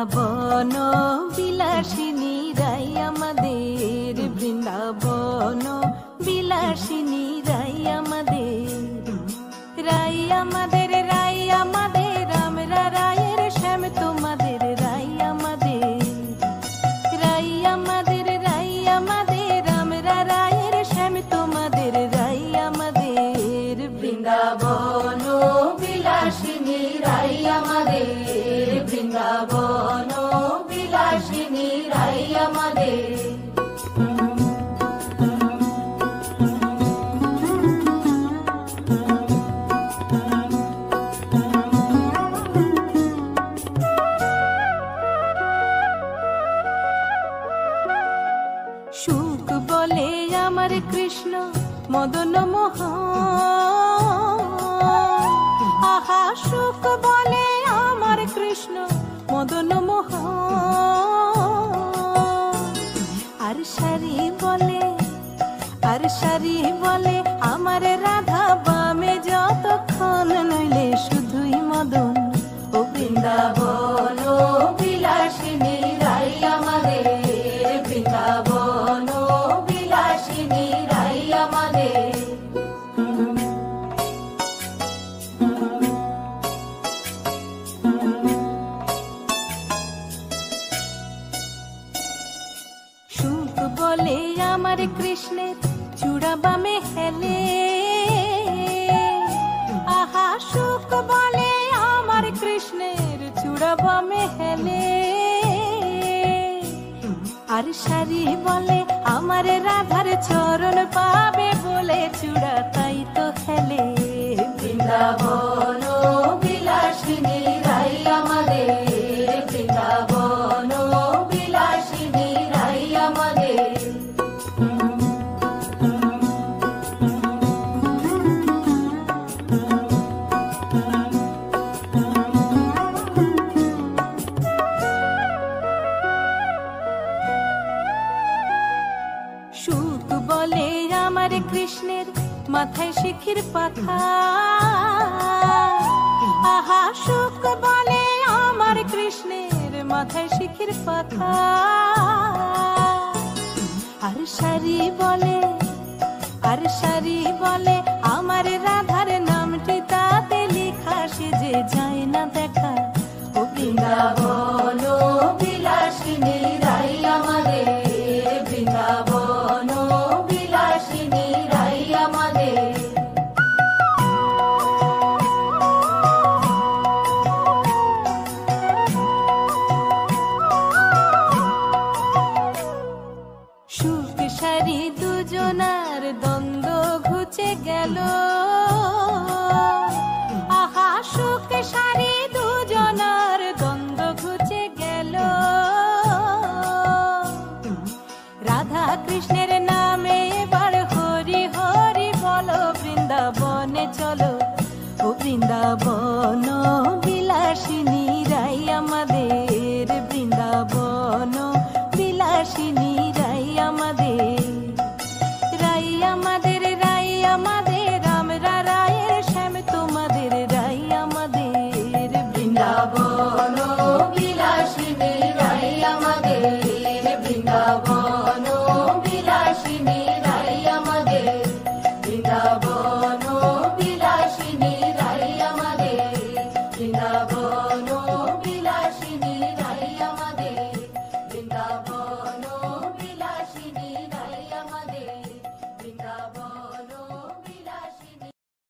বৃন্দাবন বিলাসিনী রাই আমাদের, বৃন্দাবন বিলাসিনী রাই আমাদের, রাই আমাদের, রাই আমাদের, আমরা রায়ের শ্যাম তোমাদের, রাই আমাদের, রাই আমাদের, রাই আমাদের, আমরা রায়ের শ্যাম তোমাদের, রাই আমাদের। বৃন্দাবন বিলাসিনী রাই আমাদের, বৃন্দাবন বিলাসিনী রাই আমাদের। সুখ বলে আমার কৃষ্ণ মদন মোহন, আহা সুখ বলে আমার কৃষ্ণ মদন মোহন। আর সারি বলে, আর সারি বলে আমার রাধা বামে যতক্ষণ, নইলে শুধুই মদন। ও বৃন্দাবন বিলাসিনী রাই আমাদের, বৃন্দাবন বিলাসিনী রাই আমাদের। সুখ বলে আমার কৃষ্ণের চূড়া বামে হেলে, আহা সুখ বলে আমার কৃষ্ণের চূড়া বামে হেলে। আর সারি বলে আমার রাধার চরণ পাবে বলে চূড়া তাই তো হেলে। বৃন্দাবন বিলাসিনী রাই আমাদের, বৃন্দাবন বিলাসিনী রাই আমাদের। সুখ বলে আমার কৃষ্ণের মাথায় শিখির পাখা, আহা সুখ বলে আমার কৃষ্ণের মাথায় শিখির পাখা। আর সারি বলে, আর সারি বলে আমার রাধার নামটি তাতে লেখা, সে যে যায় না দেখা। ও বৃন্দাবন